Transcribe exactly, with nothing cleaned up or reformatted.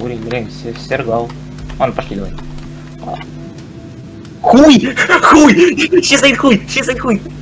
курить, блин, Сергал. Ладно, пошли, давай. Хуй! Хуй! Сейчас стоит хуй! Сейчас стоит хуй!